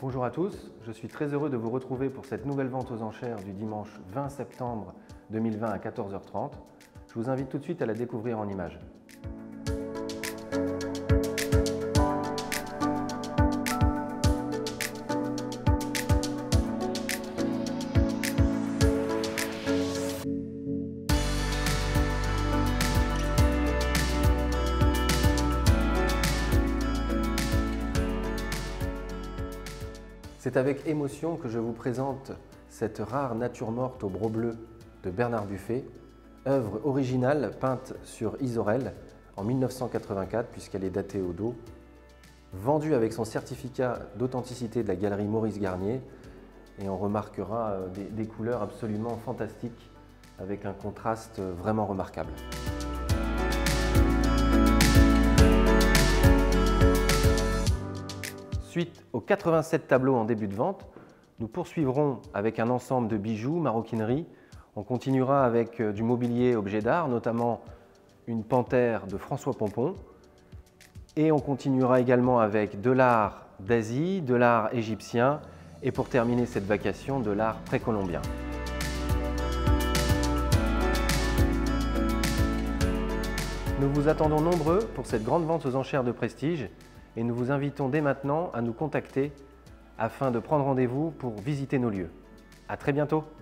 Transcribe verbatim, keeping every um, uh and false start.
Bonjour à tous, je suis très heureux de vous retrouver pour cette nouvelle vente aux enchères du dimanche vingt septembre deux mille vingt à quatorze heures trente. Je vous invite tout de suite à la découvrir en images. C'est avec émotion que je vous présente cette rare nature morte au broc bleu de Bernard Buffet, œuvre originale peinte sur Isorel en mille neuf cent quatre-vingt-quatre puisqu'elle est datée au dos, vendue avec son certificat d'authenticité de la galerie Maurice Garnier, et on remarquera des, des couleurs absolument fantastiques avec un contraste vraiment remarquable. Suite aux quatre-vingt-sept tableaux en début de vente, nous poursuivrons avec un ensemble de bijoux, maroquinerie. On continuera avec du mobilier objet d'art, notamment une panthère de François Pompon. Et on continuera également avec de l'art d'Asie, de l'art égyptien et pour terminer cette vacation, de l'art précolombien. Nous vous attendons nombreux pour cette grande vente aux enchères de prestige. Et nous vous invitons dès maintenant à nous contacter afin de prendre rendez-vous pour visiter nos lieux. À très bientôt!